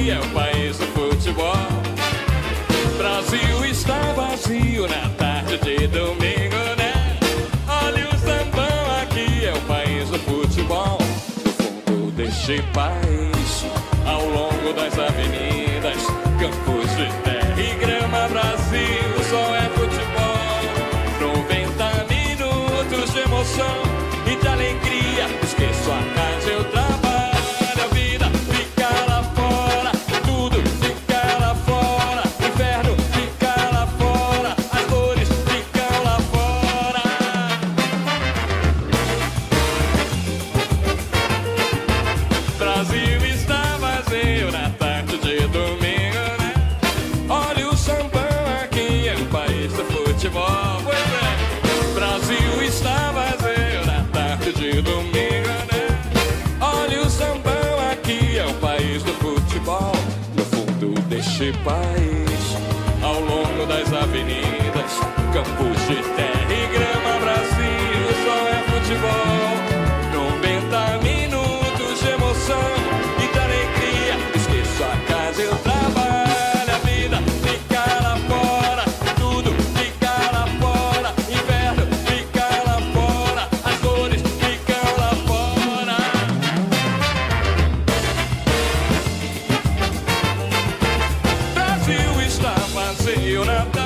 aqui é o país do futebol. Brasil está vazio na tarde de domingo, né? Olha o sambão, aqui é o país do futebol. No fundo deste país, ao longo das avenidas, campos de terra e grama, Brasil só é futebol. 90 minutos de emoção e de alegria, esqueço a casa, eu trabalho. A vida fica lá fora, tudo fica lá fora. Inferno fica lá fora, as dores ficam lá fora. Brasil está vazio na tarde de domingo, né? Olha o sambão, aqui é o país do futebol. Pois é, Brasil está vazio na tarde de domingo, né? Olha o sambão, aqui é o país do futebol. No fundo deste país, ao longo das avenidas, campos de terra e grama, Brasil só é futebol. 90 minutos de emoção e de alegria, esqueço a casa, eu trabalho. A vida fica lá fora, tudo fica lá fora. Inverno fica lá fora, as dores ficam lá fora. Brasil está vazio na